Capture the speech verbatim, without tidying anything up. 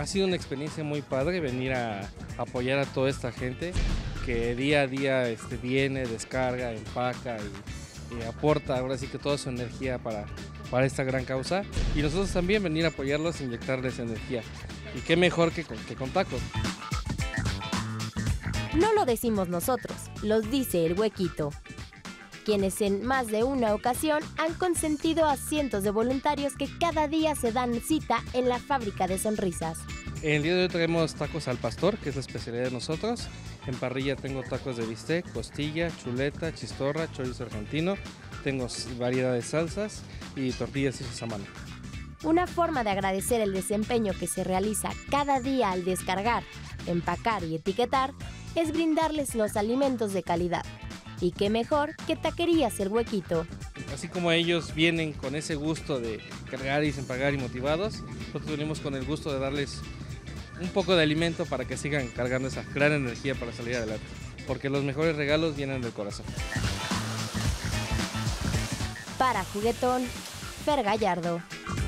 Ha sido una experiencia muy padre venir a apoyar a toda esta gente que día a día este, viene, descarga, empaca y, y aporta ahora sí que toda su energía para, para esta gran causa. Y nosotros también venir a apoyarlos, inyectarles energía. Y qué mejor que con, que con tacos. No lo decimos nosotros, los dice el Huequito, quienes en más de una ocasión han consentido a cientos de voluntarios que cada día se dan cita en la fábrica de sonrisas. El día de hoy traemos tacos al pastor, que es la especialidad de nosotros. En parrilla tengo tacos de bistec, costilla, chuleta, chistorra, chorizo argentino. Tengo variedad de salsas y tortillas hechas a mano. Una forma de agradecer el desempeño que se realiza cada día al descargar, empacar y etiquetar es brindarles los alimentos de calidad. Y qué mejor que Taquerías El Huequito. Así como ellos vienen con ese gusto de cargar y desempacar y motivados, nosotros venimos con el gusto de darles un poco de alimento para que sigan cargando esa gran energía para salir adelante. Porque los mejores regalos vienen del corazón. Para Juguetón, Fer Gallardo.